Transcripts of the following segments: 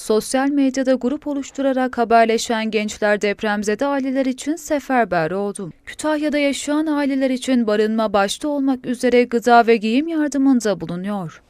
Sosyal medyada grup oluşturarak haberleşen gençler depremzede aileler için seferber oldu. Kütahya'da yaşayan aileler için barınma başta olmak üzere gıda ve giyim yardımında bulunuyor.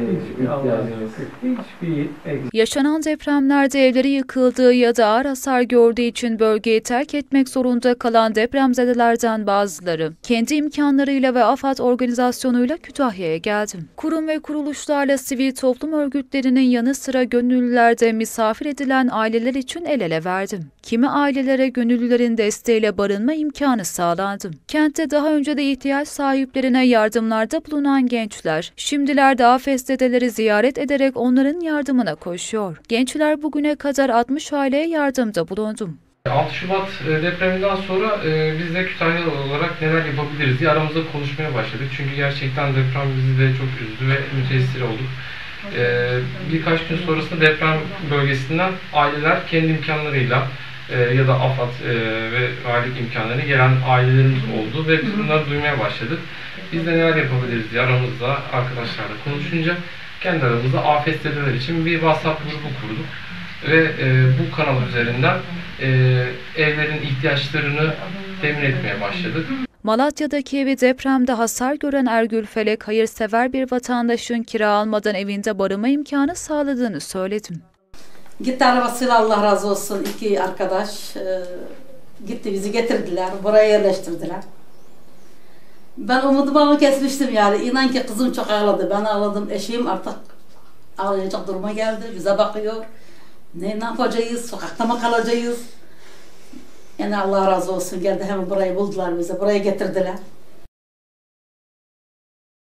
Yaşanan depremlerde evleri yıkıldığı ya da ağır hasar gördüğü için bölgeyi terk etmek zorunda kalan depremzedelerden bazıları kendi imkanlarıyla ve AFAD organizasyonuyla Kütahya'ya geldi. Kurum ve kuruluşlarla sivil toplum örgütlerinin yanı sıra gönüllüler de misafir edilen aileler için el ele verdi. Kimi ailelere gönüllülerin desteğiyle barınma imkanı sağlandı. Kentte daha önce de ihtiyaç sahiplerine yardımlarda bulunan gençler, şimdilerde afetzedeleri ziyaret ederek onların yardımına koşuyor. Gençler bugüne kadar 60 aileye yardımda bulundu. 6 Şubat depreminden sonra biz de Kütahyalı olarak neler yapabiliriz diye aramızda konuşmaya başladık. Çünkü gerçekten deprem bizi de çok üzdü ve müteessir olduk. Birkaç gün sonrasında deprem bölgesinden aileler kendi imkanlarıyla ya da AFAD ve aylık imkanlarına gelen ailelerimiz oldu ve biz bunları duymaya başladık. Biz de neler yapabiliriz diye aramızda arkadaşlarla konuşunca kendi aramızda afetzedeler için bir WhatsApp grubu kurduk ve bu kanal üzerinden evlerin ihtiyaçlarını temin etmeye başladık. Malatya'daki evi depremde hasar gören Ergül Felek, hayırsever bir vatandaşın kira almadan evinde barınma imkanı sağladığını söyledi. Gitti arabasıyla, Allah razı olsun, iki arkadaş gitti, bizi getirdiler, buraya yerleştirdiler. Ben umudumu kesmiştim yani. İnan ki kızım çok ağladı. Ben ağladım. Eşim artık ağlayacak duruma geldi. Bize bakıyor. Ne yapacağız? Sokakta mı kalacağız? Yani Allah razı olsun. Geldi hemen burayı buldular bize. Buraya getirdiler.